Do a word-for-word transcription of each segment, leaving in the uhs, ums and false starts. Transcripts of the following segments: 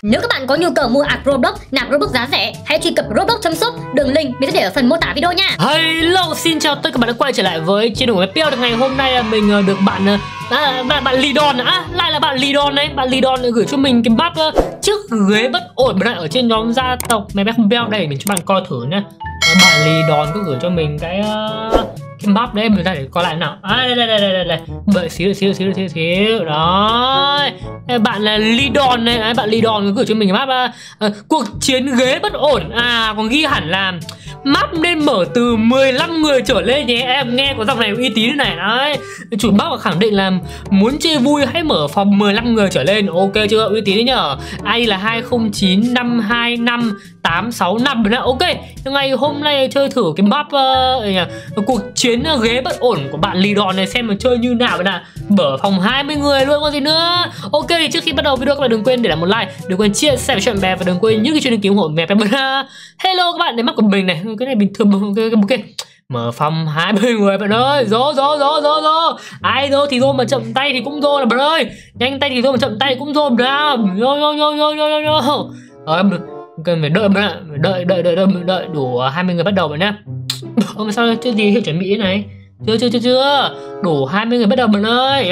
Nếu các bạn có nhu cầu mua ạc Roblox, nạp Roblox giá rẻ, hãy truy cập roblox chấm shop, đường link mình sẽ để ở phần mô tả video nha. Hello, xin chào tất cả các bạn đã quay trở lại với channel của Peo. Ngày hôm nay mình được bạn à, bạn, bạn Lidon à, lại là bạn Lidon đấy. Bạn Lidon gửi cho mình cái map uh, chiếc ghế bất ổn ở trên nhóm gia tộc Mẹ Peo đây, mình cho bạn coi thử nhá. Bạn Lidon có gửi cho mình cái uh, cái map đấy, mình ra để coi lại nào. À, đây đây đây đây đây, đợi xíu xíu xíu xíu xíu đó. Bạn là Lidon này, đấy, bạn Lidon có gửi cho mình cái map uh, cuộc chiến ghế bất ổn. À, còn ghi hẳn là map nên mở từ mười lăm người trở lên nhé. Em nghe có dòng này uy tín này đấy. Chủ map khẳng định là muốn chơi vui hãy mở phòng mười lăm người trở lên. Ok chưa? Uy tín đấy nhở. i đê là hai không chín năm hai năm tám sáu năm nữa. Ok. Ngày hôm nay chơi thử cái map uh, cuộc chiến ghế bất ổn của bạn Lidon này, xem mà chơi như nào nè. Mở phòng hai mươi người luôn có gì nữa. Ok, thì trước khi bắt đầu video các bạn đừng quên để lại một like, đừng quên chia sẻ với bạn bè và đừng quên những cái chuyên đăng ký ủng hộ mẹ Peo. Hello các bạn, đến mắt của mình này, cái này bình thường. Ok, ok. Mở phòng hai mươi người bạn ơi. Rô rô rô rô rô. Ai rô thì rô mà chậm tay thì cũng rô là bạn ơi. Nhanh tay thì rô mà chậm tay thì cũng rô ra. Rô rô rô rô rô rô. Rồi cần phải đợi bạn ạ. Đợi đợi đợi đợi đợi đủ hai mươi người bắt đầu bạn nhá. Hôm sao chưa gì hiệu chuẩn bị thế này. Chưa chưa chưa chưa. Đủ hai mươi người bắt đầu bạn ơi.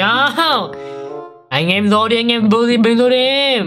Anh em rô đi, anh em vô gì bên rô đi.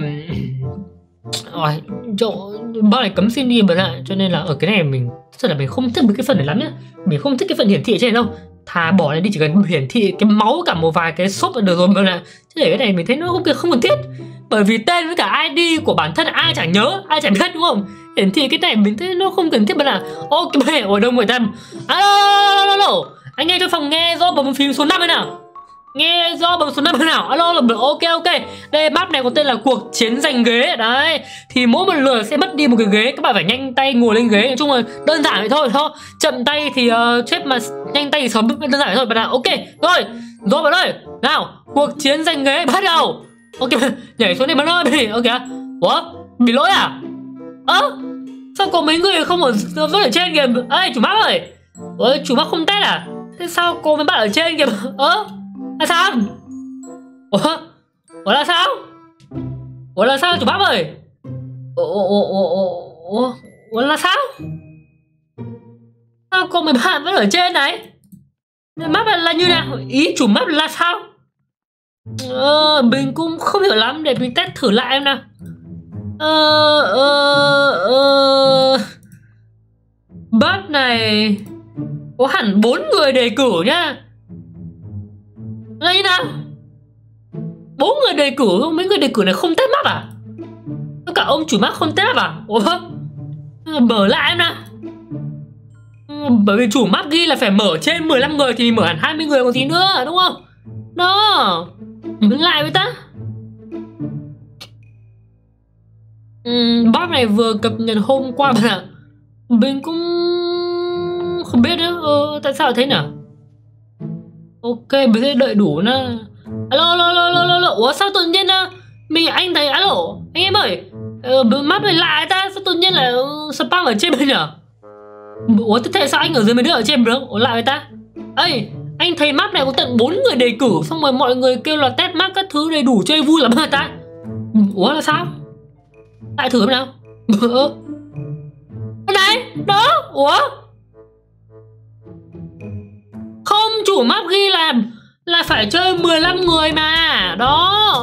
Rồi, chỗ bao này cấm xin đi bạn ạ, cho nên là ở cái này mình rất là mình không thích cái phần này lắm nhá. Mình không thích cái phần hiển thị ở trên này đâu. Thà bỏ này đi, chỉ cần hiển thị cái máu cả một vài cái shop là được rồi bạn ạ. Chứ để cái này mình thấy nó không không cần thiết. Bởi vì tên với cả i đê của bản thân ai chẳng nhớ, ai chẳng biết đúng không? Hiển thị cái này mình thấy nó không cần thiết bạn ạ. Ok, ở đông người ta. Alo, alo, anh nghe cho phòng nghe do bấm phím số năm ấy nào. Nghe do bấm số năm nào. Alo là ok ok. Đây map này có tên là cuộc chiến giành ghế đấy. Thì mỗi một lượt sẽ mất đi một cái ghế, các bạn phải nhanh tay ngồi lên ghế. Nói chung là đơn giản vậy thôi. Thôi chậm tay thì uh, chết, mà nhanh tay thì sớm, đơn giản vậy thôi bạn ạ. Ok rồi rồi bạn ơi, nào cuộc chiến giành ghế bắt đầu. Ok, nhảy xuống đi bạn ơi. Ok. Ủa, bị lỗi à? Ơ à, sao có mấy người không ở vẫn ở trên kìa. Ê chủ map ơi. Ôi chủ map không test à? Thế sao cô mấy bạn ở trên kìa? Ơ à, là sao? Ủa? Ủa là sao? Ủa là sao chủ map ơi? Ủa, ủa, ủa, ủa, ủa, ủa là sao? Sao có mấy bạn vẫn ở trên này? Map là như nào? Ý chủ map là sao? Ờ, mình cũng không hiểu lắm, để mình test thử lại em nào. Ờ, ờ, ờ... Map này có hẳn bốn người đề cử nhá. Là như nào? Bốn người đề cử, mấy người đề cử này không test map à? Tất cả ông chủ map không test map à? Ủa? Mở lại em nào. Bởi vì chủ map ghi là phải mở trên mười lăm người thì mình mở hẳn hai mươi người còn gì nữa, đúng không? Đó. Mở lại với ta. uhm, Map này vừa cập nhật hôm qua bạn ạ. Mình cũng không biết nữa. Ờ, tại sao thế nhỉ? Ok, mình sẽ đợi đủ nữa. Alo, alo, alo, alo, alo. Ủa sao tự nhiên á? Mình, anh thấy, alo, anh em ơi. Ờ, map này lại ta, sao tự nhiên lại uh, spam ở trên bên nhỉ? Ủa, thế sao anh ở dưới mấy đứa ở trên được? Ủa lại với ta? Ê, anh thấy map này có tận bốn người đề cử, xong rồi mọi người kêu là test map các thứ đầy đủ chơi vui lắm hả ta? Ủa là sao? Lại thử xem nào. Ờ. Này, đó, ủa? Không, chủ map ghi là là phải chơi mười lăm người mà. Đó.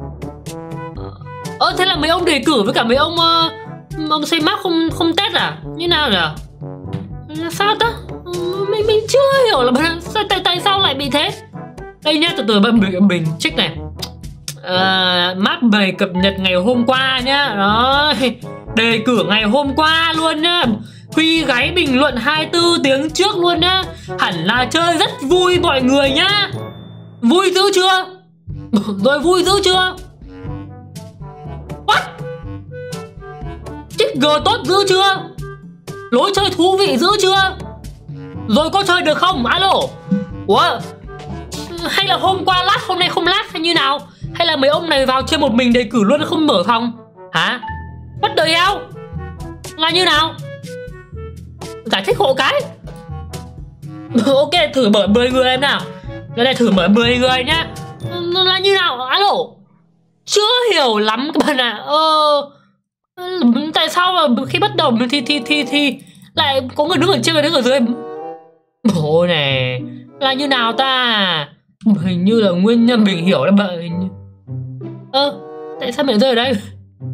Ơ thế là mấy ông đề cử với cả mấy ông uh, ông xây map không không test à? Như nào nhỉ? Là sao ta? Mình mình chưa hiểu là tại tại tại sao lại bị thế. Đây nhá, từ từ mình mình check này. À, map bài cập nhật ngày hôm qua nhá. Đó. Đề cử ngày hôm qua luôn nhá. Huy gáy bình luận hai mươi tư tiếng trước luôn nhá. Hẳn là chơi rất vui mọi người nhá. Vui dữ chưa? Rồi vui dữ chưa? What? Chích G tốt dữ chưa? Lối chơi thú vị dữ chưa? Rồi có chơi được không? Alo. Ủa? Hay là hôm qua lát, hôm nay không lát hay như nào? Hay là mấy ông này vào chơi một mình đề cử luôn không mở phòng? Hả? Bắt đời eo? Là như nào? Giải thích hộ cái. Ok, thử mở mười người em nào. Đây này, thử mở mười người nhá. Là như nào? Alo. chưa hiểu lắm các bạn ạ. Ờ, tại sao mà khi bắt đầu thì thì thì thì lại có người đứng ở trên và đứng ở dưới? Ôi này, là như nào ta? Hình như là nguyên nhân mình hiểu là bạn. Ơ, à, tại sao mình rơi ở đây?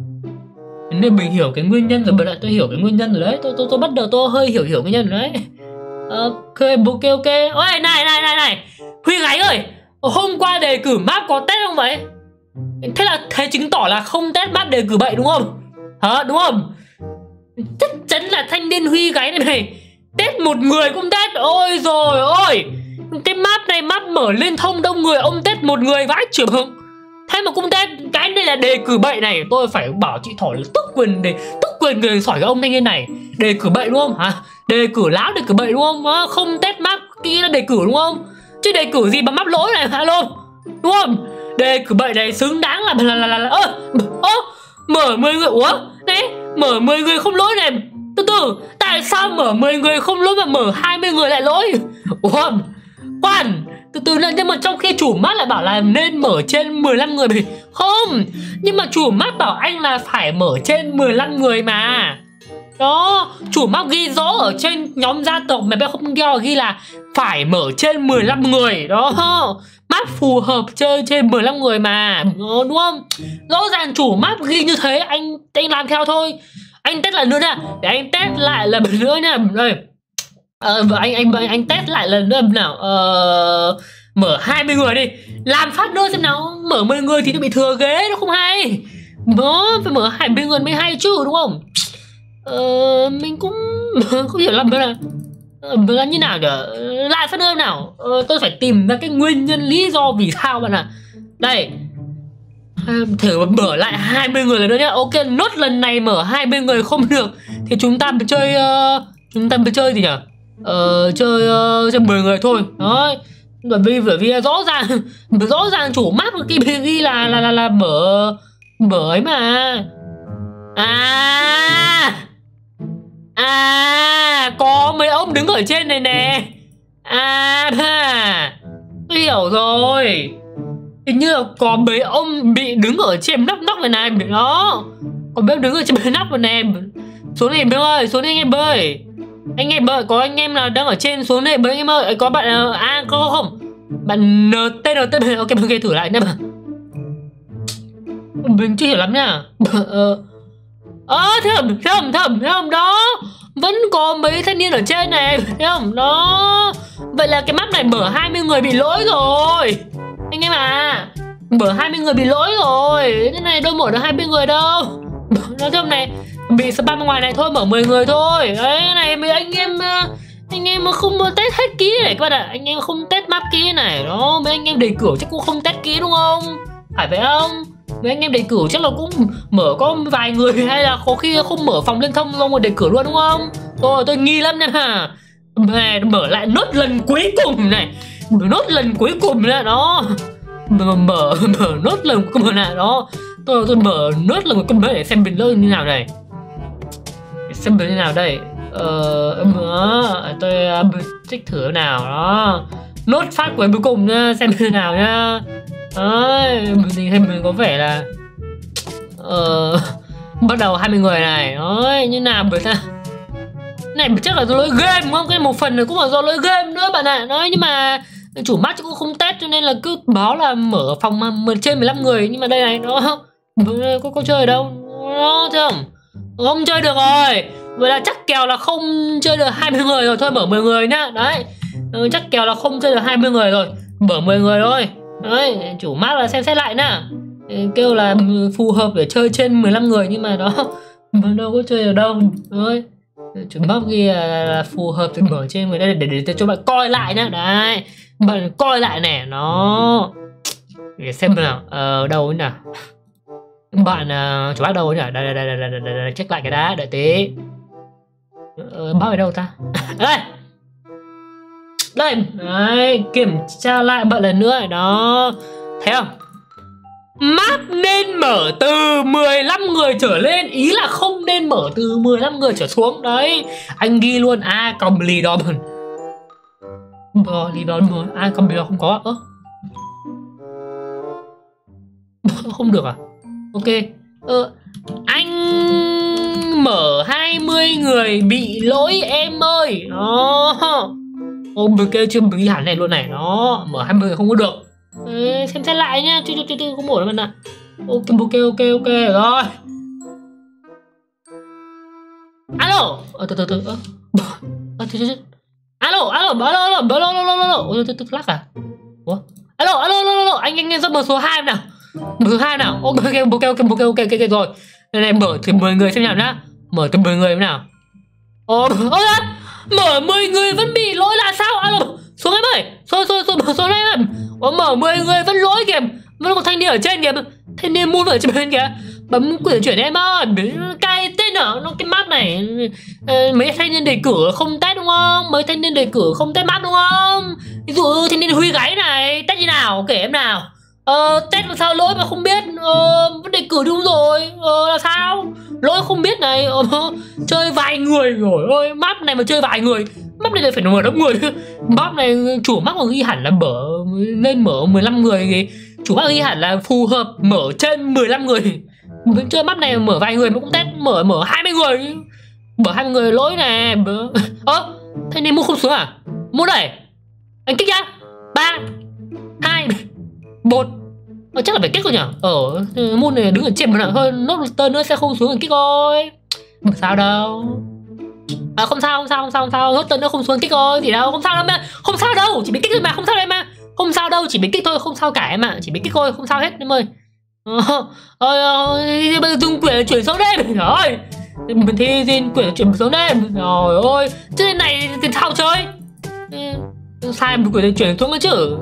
Nên mình hiểu cái nguyên nhân rồi, bạn ạ, tôi hiểu cái nguyên nhân rồi đấy. Tôi tôi tôi bắt đầu tôi hơi hiểu hiểu nguyên nhân rồi đấy. Ok, ok, ok. Ôi, này, này, này, này. Huy Gái ơi, hôm qua đề cử map có test không vậy? Thế là thế chứng tỏ là không test map đề cử bậy đúng không? Hả, đúng không? Chắc chắn là thanh niên Huy Gái này này test một người cũng test. Ôi rồi ôi, cái map này map mở liên thông đông người, ông test một người vãi trưởng. Thế mà cũng test, cái này là đề cử bậy này. Tôi phải bảo chị Thỏ là tức quyền để tức quyền người sỏi cái ông thanh niên này. Đề cử bậy đúng không hả? Đề cử láo đề cử bậy đúng không? À, không test map kia là đề cử đúng không? Chứ đề cử gì mà map lỗi này hả luôn? Đúng không? Đề cử bậy này xứng đáng là là là là, là ơ ơ mở mười người. Ủa đấy, mở mười người không lỗi này. Từ từ, tại sao mở mười người không lỗi mà mở hai mươi người lại lỗi? Ủa khoan, từ từ nữa, nhưng mà trong khi chủ map lại bảo là nên mở trên mười lăm người. Không, nhưng mà chủ map bảo anh là phải mở trên mười lăm người mà. Đó, chủ map ghi rõ ở trên nhóm gia tộc mà bé không ghi, ghi là phải mở trên mười lăm người. Đó, map phù hợp chơi trên mười lăm người mà. Đó, đúng không? Rõ ràng chủ map ghi như thế, anh anh làm theo thôi. Anh test lại nữa nè, để anh test lại lần nữa nha. Đây. Ờ, anh anh anh test lại lần nữa nào. Ờ, mở hai mươi người đi, làm phát nữa xem nào. Mở mười người thì nó bị thừa ghế, nó không hay. Đó, phải mở hai mươi người mới hay chứ đúng không? Ờ, mình cũng không hiểu lắm nữa là ờ, là như nào nhỉ? Lại phát nữa nào. Ờ, tôi phải tìm ra cái nguyên nhân lý do vì sao bạn ạ. Đây, thử mở lại hai mươi người nữa nhá. Ok, nốt lần này mở hai mươi người không được thì chúng ta phải chơi uh, chúng ta phải chơi gì nhỉ? Ờ, chơi uh, chơi mười người thôi. Đấy. Bởi vì bởi vì rõ ràng rõ ràng chủ map cái ghi là là là là mở mở ấy mà. À. À, có mấy ông đứng ở trên này nè. À, tôi hiểu rồi. Hình như là có mấy ông bị đứng ở trên nóc nóc này này. Đó, có mấy ông đứng ở trên nóc này nè. Xuống này em ơi, xuống đây anh em ơi. Anh em ơi, có anh em nào đang ở trên xuống đây mấy anh em ơi. Có bạn à, có không? Bạn en tê en tê. Ok, ok, thử lại nha. Mình chưa hiểu lắm nha. Ờ, à, thấy không, thấy không, thấy không, thấy không? Đó, vẫn có mấy thanh niên ở trên này, thấy không? Đó, vậy là cái map này mở hai mươi người bị lỗi rồi anh em à. Mở hai mươi người bị lỗi rồi. Cái này đâu mở được hai mươi người đâu. Nói chung này, bị spam ở ngoài này thôi, mở mười người thôi. Đấy, cái này mấy anh em anh em mà không test hết kỹ này các bạn ạ. Anh em không test map kỹ này. Đó, mấy anh em đề cử chắc cũng không test kỹ đúng không? Phải vậy không? Mấy anh em đề cử chắc là cũng mở có vài người, hay là có khi không mở phòng liên thông xong rồi đề cử luôn đúng không? Tôi tôi nghi lắm nha. Mẹ, mở lại nốt lần cuối cùng này. Mở nốt lần cuối cùng này đó. Mở mở, mở nốt lần cuối cùng này đó. Tôi tôi mở nốt lần cuối cùng để xem bình luận như nào này. Để xem bình như nào đây. Ờ mở tôi check thử nào đó. Nốt phát cuối cùng nha, xem như nào nhá. Đấy, mình thấy mình có vẻ là ờ, bắt đầu hai mươi người này. Đấy, như nào bởi ta này chắc là do lỗi game đúng không? Cái một phần này cũng là do lỗi game nữa bạn ạ. À. Nói nhưng mà chủ match cũng không test cho nên là cứ báo là mở phòng mà trên mười lăm người, nhưng mà đây này nó có có chơi ở đâu? Đó, thấy không? Không chơi được rồi. Vậy là chắc kèo là không chơi được hai mươi người rồi, thôi mở mười người nhá. Đấy. Ừ, chắc kèo là không chơi được hai mươi người rồi. Mở mười người thôi. Đấy, chủ map là xem xét lại nè. Kêu là phù hợp để chơi trên mười lăm người nhưng mà đó đâu có chơi được đâu. Đấy. Chủ map ghi là, là phù hợp để mở trên mười đây để, để, để cho bạn coi lại nhá. Đấy. Bạn coi lại nè, nó để xem nào. Ờ đâu ấy nào. Bạn uh, chủ map đâu ấy nhỉ? Đây đây đây đây đây, đây, đây. Check lại cái đã, đợi tí. Ờ map ở đâu ta? Đây. Đây, đấy, kiểm tra lại bạn lần nữa đó. Thấy không? Map nên mở từ mười lăm người trở lên, ý là không nên mở từ mười lăm người trở xuống. Đấy, anh ghi luôn a cộng lì đòn. Bờ lì đòn mà ai cộng lì đòn không có. Ơ. Không được à? Ok. Ờ, anh mở hai mươi người bị lỗi em ơi. Đó. Ô, mới kêu chưa ghi hẳn này luôn này. Đó, mở hai mươi người không có được. Ê, xem xét lại nhá, chứ chứ chứ không ổn đâu bạn ạ. Ok ok ok ok rồi. Alo, ờ từ từ từ ơ. Ơ từ từ. Alo, alo, alo, alo, alo, alo, alo, alo. Ôi từ từ lắc à? Ủa? Alo, alo, alo, alo, anh anh em giúp mở số hai nào. Mở số hai nào. Ok ok ok ok ok ok ok rồi. Đây này mở từ mười người xem nào nhá. Mở từ mười người nào. Ồ, ôi à, mở mười người vẫn bị lỗi là sao? Alo, xuống em ơi. Số số số số này em. Ồ, mở mười người vẫn lỗi kìa. Vẫn còn thanh niên ở trên kìa. Thanh niên mua ở trên bên kìa. Bấm quyền chuyển em ơi. Cài tên ở nó cái map này. Ờ, mấy thanh niên đề cử không test đúng không? Mấy thanh niên đề cử không test map đúng không? Ví dụ thanh niên Huy gáy này test như nào? Kể em nào. Ờ, test làm sao lỗi mà không biết. Ờ, vấn đề cử đúng rồi. Ờ, là sao? Lỗi không biết này. Ờ, chơi vài người rồi ơi. Map này mà chơi vài người. Map này phải mở đông người. Map này chủ map còn ghi hẳn là mở lên mở mười lăm người thì chủ map ghi hẳn là phù hợp mở trên mười lăm người. Mình chơi map này mở vài người mà cũng test mở mở hai mươi người. Mở hai mươi người lỗi này. Ơ, thế nên mua không xuống à? Mua đẩy. Anh kích nhá. ba hai một. Ờ, chắc là phải kích rồi nhỉ? Ở môn này đứng ở trên mà nặng hơn nốt tên nữa sẽ không xuống kích thôi. Không sao đâu. À, không sao không sao không sao không sao nốt tên nữa không xuống kích thôi thì đâu không sao đâu mà không sao đâu chỉ bị kích thôi mà không sao đâu em ạ không sao đâu chỉ bị kích thôi không sao cả em ạ chỉ bị kích thôi không sao hết em ơi. Ờ bây giờ dùng quyền chuyển xuống đêm rồi mình thi xin quyền chuyển xuống đêm rồi ôi chứ này thì sao chơi sai một quyền chuyển xuống cái chứ.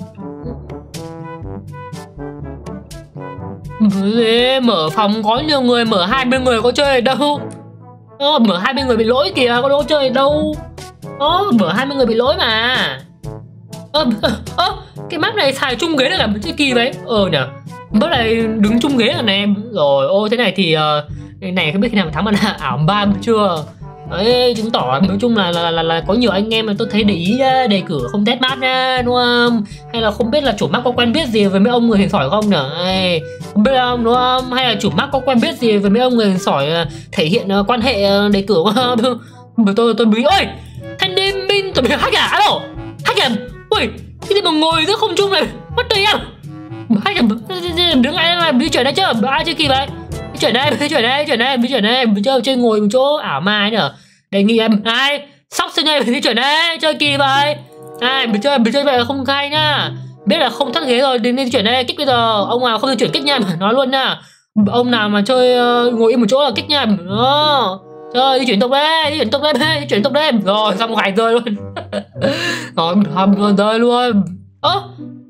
Mở phòng có nhiều người mở hai mươi người có chơi đâu. Ờ, mở hai mươi người bị lỗi kìa có đâu chơi đâu. Ờ, mở hai mươi người bị lỗi mà. Ơ ờ, ờ, cái map này xài chung ghế để làm cái kỳ vậy. Ờ nhỉ. Map này đứng chung ghế rồi nè. Rồi ô thế này thì uh, này không biết khi nào mà thắng mà là ảo ba chưa. Đấy chứng tỏ nói chung là là, là là có nhiều anh em mà tôi thấy để ý đề cử không test map nha đúng không? Hay là không biết là chủ map có quen biết gì với mấy ông người hình sỏi không nhở? Ê, không biết không đúng không? Hay là chủ map có quen biết gì với mấy ông người hình sỏi thể hiện uh, quan hệ uh, đề cử không? tôi tôi bí ơi thanh niên minh tôi bị hack à? Alo hack à? Ui cái gì mà ngồi giữa không trung này mất đây em hack à? Đứng lại là bí chuyển đây chứ ai chơi kỳ vậy? Chuyển đây, chuyển đây, chuyển đây, chuyển đây, chơi chơi ngồi một chỗ ảo ma nữa. Đề nghị em ai sóc xin đây đi chuyển đây, chơi kỳ vậy. Ai mình chơi mình chơi vậy là không hay nhá. Biết là không thắt ghế rồi đến đi chuyển đây kích bây giờ. Ông nào không được chuyển kích nha, nói luôn nha. Ông nào mà chơi uh, ngồi im một chỗ là kích nha. Đó. Chơi đi chuyển tốc đây, đi chuyển tốc đây, đi chuyển tốc đây. Rồi xong gạch rơi luôn. Rồi hầm rơi luôn. Ơ.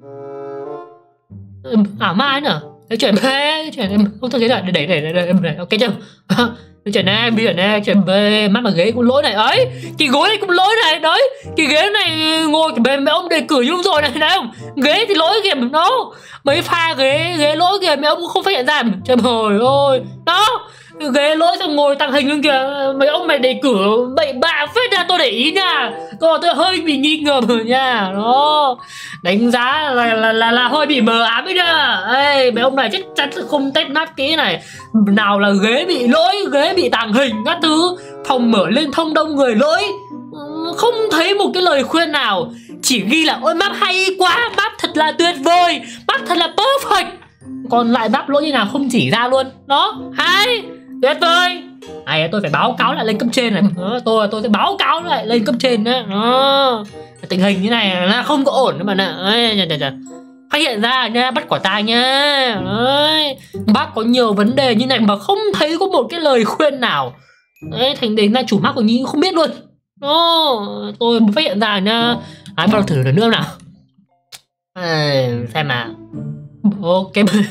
Ảo ma nữa. Đấy, chuyển về chuyển em không thắc ghế rồi để để để để để ok chưa? Chuyển này bây giờ này chuyển về mắt mà ghế cũng lỗi này ấy cái gối này cũng lỗi này đấy cái ghế này ngồi bên mấy ông đề cử như rồi này này không ghế thì lỗi kìa nó mấy pha ghế ghế lỗi kìa mấy ông cũng không phát hiện ra trời ơi ôi đó ghế lỗi xong ngồi tàng hình luôn kìa mấy ông mày đề cử bậy bạ phết ra tôi để ý nha còn tôi hơi bị nghi ngờ rồi nha đó đánh giá là là là, là hơi bị mờ ám ấy nha. Ê, mấy ông này chắc chắn không test nát kỹ này nào là ghế bị lỗi ghế bị tàng hình các thứ phòng mở lên thông đông người lỗi không thấy một cái lời khuyên nào chỉ ghi là ôi map hay quá map thật là tuyệt vời map thật là perfect còn lại map lỗi như nào không chỉ ra luôn đó hay tuyệt vời này tôi phải báo cáo lại lên cấp trên này đó, tôi tôi sẽ báo cáo lại lên cấp trên đó, đó. Tình hình như này là không có ổn mà nè phát hiện ra nha bắt quả tang nha đấy. Bác có nhiều vấn đề như này mà không thấy có một cái lời khuyên nào đấy thành đến là chủ mắc của như không biết luôn đó tôi mới phát hiện ra nha ai bắt đầu thử lần nữa nào à, xem nào ok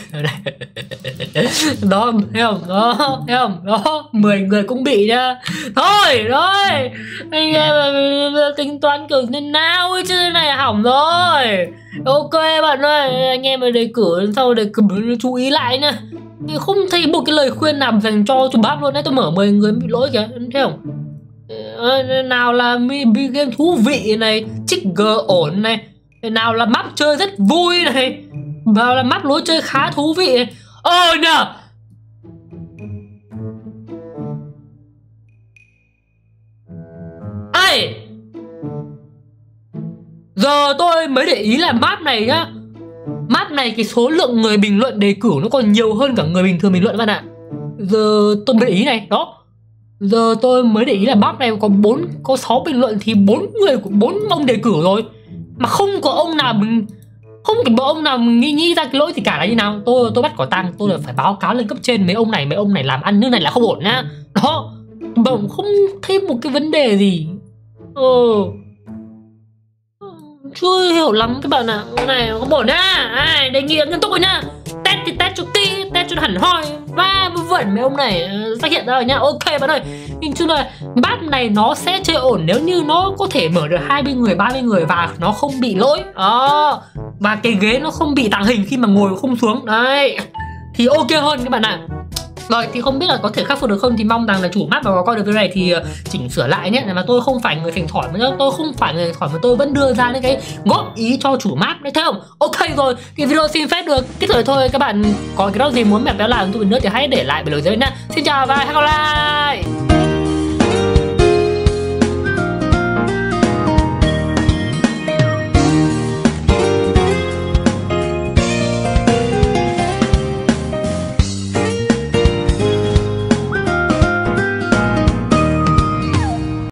đó thấy không đó thấy không đó mười người cũng bị nhá thôi rồi anh em tính toán kiểu nên nào ấy chứ này hỏng rồi ok bạn ơi anh em đề cử sau đề cử chú ý lại nha không thấy một cái lời khuyên nào dành cho chủ bác luôn đấy tôi mở mười người bị lỗi kìa thấy không nào là mi game thú vị này trigger ổn này nào là map chơi rất vui này Bảo là map lối chơi khá thú vị. Ờ nhờ. Ê, giờ tôi mới để ý là map này nhá, map này cái số lượng người bình luận đề cử nó còn nhiều hơn cả người bình thường bình luận các bạn ạ. Giờ tôi mới để ý này, đó. Giờ tôi mới để ý là map này có bốn có sáu bình luận thì bốn người của bốn ông đề cử rồi. Mà không có ông nào mình không có ông nào nghĩ nghĩ ra cái lỗi thì cả là như nào. Tôi tôi bắt quả tang, tôi là phải báo cáo lên cấp trên mấy ông này, mấy ông này làm ăn như này là không ổn nhá. Đó. Mà không thấy một cái vấn đề gì. Ờ. Chưa hiểu lắm các bạn ạ. Cái này không ổn nhá. À, đề nghị nghiêm túc rồi nhá. Test thì test cho kỹ, test cho hẳn hoi và vẩn mấy ông này phát hiện ra rồi nhá. Ok bạn ơi. Nhưng chung là map này nó sẽ chơi ổn nếu như nó có thể mở được hai mươi người, ba mươi người và nó không bị lỗi. Đó. Và cái ghế nó không bị tàng hình khi mà ngồi không xuống. Đấy. Thì ok hơn các bạn ạ. Rồi thì không biết là có thể khắc phục được không, thì mong rằng là chủ map mà có coi được video này thì chỉnh sửa lại nhé. Mà tôi không phải người thành thỏi mà tôi không phải người thành thỏi mà tôi vẫn đưa ra những cái góp ý cho chủ map đấy, thấy không? Ok rồi, cái video xin phép được kết thúc thôi. Các bạn có cái đó gì muốn mẹ béo làm tôi nữa thì hãy để lại bên dưới nha. Xin chào và hẹn gặp lại.